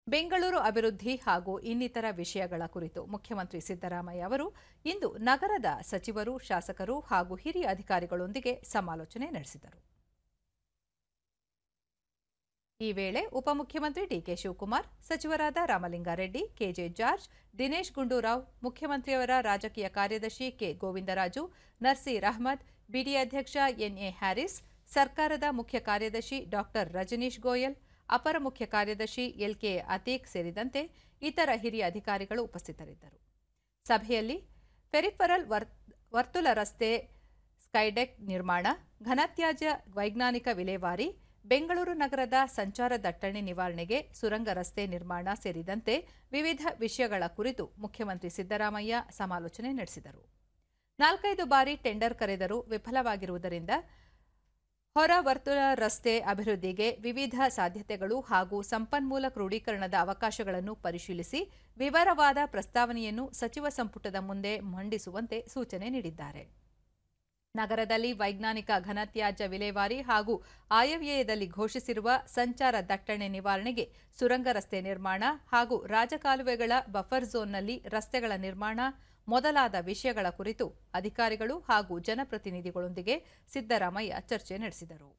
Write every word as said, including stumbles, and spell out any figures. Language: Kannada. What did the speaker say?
ಬೆಂಗಳೂರು ಅಭಿವೃದ್ಧಿ ಹಾಗೂ ಇನ್ನಿತರ ವಿಷಯಗಳ ಕುರಿತು ಮುಖ್ಯಮಂತ್ರಿ ಸಿದ್ದರಾಮಯ್ಯ ಅವರು ಇಂದು ನಗರದ ಸಚಿವರು, ಶಾಸಕರು ಹಾಗೂ ಹಿರಿಯ ಅಧಿಕಾರಿಗಳೊಂದಿಗೆ ಸಮಾಲೋಚನೆ ನಡೆಸಿದರು. ಈ ವೇಳೆ ಉಪಮುಖ್ಯಮಂತ್ರಿ ಡಿಕೆ ಶಿವಕುಮಾರ್, ಸಚಿವರಾದ ರಾಮಲಿಂಗಾರೆಡ್ಡಿ, ಕೆಜೆ ಜಾರ್ಜ್, ದಿನೇಶ್ ಗುಂಡೂರಾವ್, ಮುಖ್ಯಮಂತ್ರಿಯವರ ರಾಜಕೀಯ ಕಾರ್ಯದರ್ಶಿ ಕೆ ಗೋವಿಂದರಾಜು, ನರ್ಸೀರ್ ಅಹ್ಮದ್, ಬಿಡಿ ಅಧ್ಯಕ್ಷ ಎನ್ಎ ಹ್ಯಾರಿಸ್, ಸರ್ಕಾರದ ಮುಖ್ಯ ಕಾರ್ಯದರ್ಶಿ ಡಾಕ್ಟರ್ ರಜನೀಶ್ ಗೋಯಲ್, ಅಪರ ಮುಖ್ಯ ಕಾರ್ಯದರ್ಶಿ ಎಲ್ಕೆ ಅತೀಕ್ ಸೇರಿದಂತೆ ಇತರ ಹಿರಿಯ ಅಧಿಕಾರಿಗಳು ಉಪಸ್ಥಿತರಿದ್ದರು. ಸಭೆಯಲ್ಲಿ ಪೆರಿಫೆರಲ್ ವರ್ತುಲ ರಸ್ತೆ ಸ್ಕೈಡೆಕ್ ನಿರ್ಮಾಣ, ಘನತ್ಯಾಜ್ಯ ವೈಜ್ಞಾನಿಕ ವಿಲೇವಾರಿ, ಬೆಂಗಳೂರು ನಗರದ ಸಂಚಾರ ದಟ್ಟಣೆ ನಿವಾರಣೆಗೆ ಸುರಂಗ ರಸ್ತೆ ನಿರ್ಮಾಣ ಸೇರಿದಂತೆ ವಿವಿಧ ವಿಷಯಗಳ ಕುರಿತು ಮುಖ್ಯಮಂತ್ರಿ ಸಿದ್ದರಾಮಯ್ಯ ಸಮಾಲೋಚನೆ ನಡೆಸಿದರು. ನಾಲ್ಕೈದು ಬಾರಿ ಟೆಂಡರ್ ಕರೆದರೂ ವಿಫಲವಾಗಿರುವುದರಿಂದ ಹೊರ ವರ್ತುಲ ರಸ್ತೆ ಅಭಿವೃದ್ಧಿಗೆ ವಿವಿಧ ಸಾಧ್ಯತೆಗಳು ಹಾಗೂ ಸಂಪನ್ಮೂಲ ಕ್ರೋಢೀಕರಣದ ಅವಕಾಶಗಳನ್ನು ಪರಿಶೀಲಿಸಿ ವಿವರವಾದ ಪ್ರಸ್ತಾವನೆಯನ್ನು ಸಚಿವ ಸಂಪುಟದ ಮುಂದೆ ಮಂಡಿಸುವಂತೆ ಸೂಚನೆ ನೀಡಿದ್ದಾರೆ. ನಗರದಲ್ಲಿ ವೈಜ್ಞಾನಿಕ ಘನತ್ಯಾಜ್ಯ ವಿಲೇವಾರಿ ಹಾಗೂ ಆಯವ್ಯಯದಲ್ಲಿ ಘೋಷಿಸಿರುವ ಸಂಚಾರ ದಟ್ಟಣೆ ನಿವಾರಣೆಗೆ ಸುರಂಗ ರಸ್ತೆ ನಿರ್ಮಾಣ ಹಾಗೂ ರಾಜಕಾಲುವೆಗಳ ಬಫರ್ ಝೋನ್ನಲ್ಲಿ ರಸ್ತೆಗಳ ನಿರ್ಮಾಣ ಮೊದಲಾದ ವಿಷಯಗಳ ಕುರಿತು ಅಧಿಕಾರಿಗಳು ಹಾಗೂ ಜನಪ್ರತಿನಿಧಿಗಳೊಂದಿಗೆ ಸಿದ್ದರಾಮಯ್ಯ ಚರ್ಚೆ ನಡೆಸಿದರು.